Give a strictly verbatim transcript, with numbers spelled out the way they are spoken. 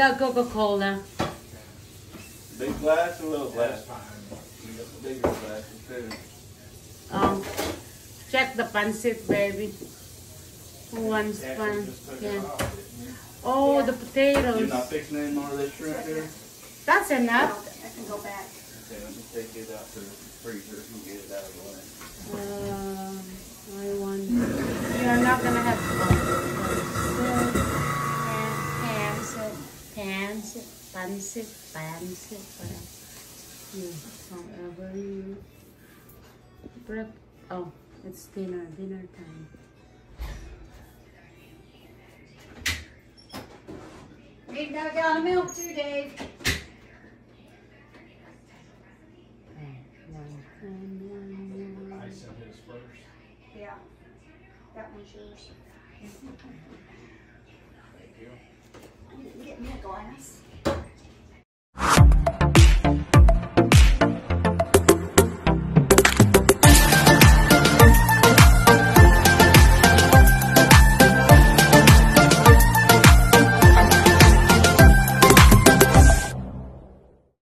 uh, Coca-Cola. Big glass or little glass? We got the bigger glasses too. Um, check the pancit, baby. Who wants pan? Yeah. Oh, the potatoes. You're not fixing any more of this shrimp here? That's enough. I can go back. Okay, let me take it out to the freezer and get it out of the way. Uh, I wonder. You're not gonna have pancit, pancit, pancit, pancit, pancit. However you. Prep. Oh, it's dinner, dinner time. Need another gallon of milk too, Dave. I sent his first. Yeah. That one's yours. Thank you. I didn't get me a glass.